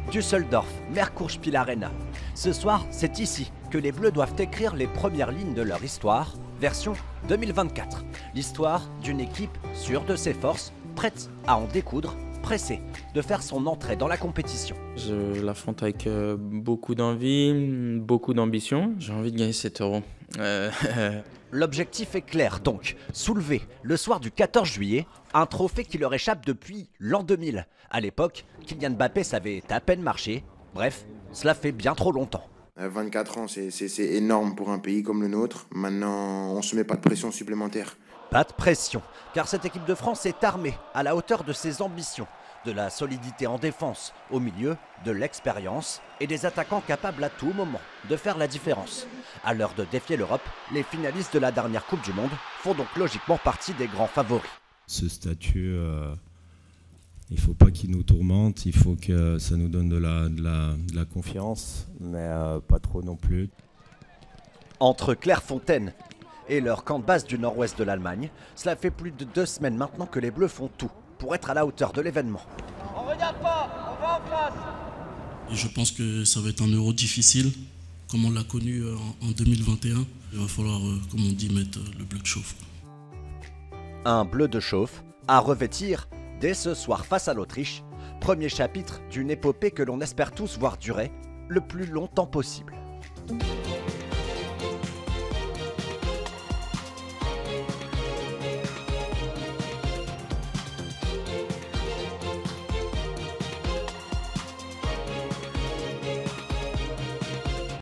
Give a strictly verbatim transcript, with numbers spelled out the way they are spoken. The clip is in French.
Düsseldorf, Merkurspiel Arena. Ce soir, c'est ici que les Bleus doivent écrire les premières lignes de leur histoire, version deux mille vingt-quatre. L'histoire d'une équipe sûre de ses forces, prête à en découdre, pressée de faire son entrée dans la compétition. Je l'affronte avec euh, beaucoup d'envie, beaucoup d'ambition. J'ai envie de gagner sept euros. Euh... L'objectif est clair donc, soulever le soir du quatorze juillet un trophée qui leur échappe depuis l'an deux mille. À l'époque, Kylian Mbappé savait à peine marcher. Bref, cela fait bien trop longtemps. vingt-quatre ans, c'est énorme pour un pays comme le nôtre. Maintenant, on ne se met pas de pression supplémentaire. Pas de pression, car cette équipe de France est armée à la hauteur de ses ambitions. De la solidité en défense, au milieu, de l'expérience et des attaquants capables à tout moment de faire la différence. À l'heure de défier l'Europe, les finalistes de la dernière Coupe du Monde font donc logiquement partie des grands favoris. Ce statut, euh, il ne faut pas qu'il nous tourmente, il faut que ça nous donne de la, de la, de la confiance, mais euh, pas trop non plus. Entre Clairefontaine et leur camp de base du nord-ouest de l'Allemagne, cela fait plus de deux semaines maintenant que les Bleus font tout pour être à la hauteur de l'événement. On regarde pas, on va en face. Et je pense que ça va être un euro difficile, comme on l'a connu en deux mille vingt et un. Il va falloir, comme on dit, mettre le bleu de chauffe. Un bleu de chauffe à revêtir dès ce soir face à l'Autriche. Premier chapitre d'une épopée que l'on espère tous voir durer le plus longtemps possible.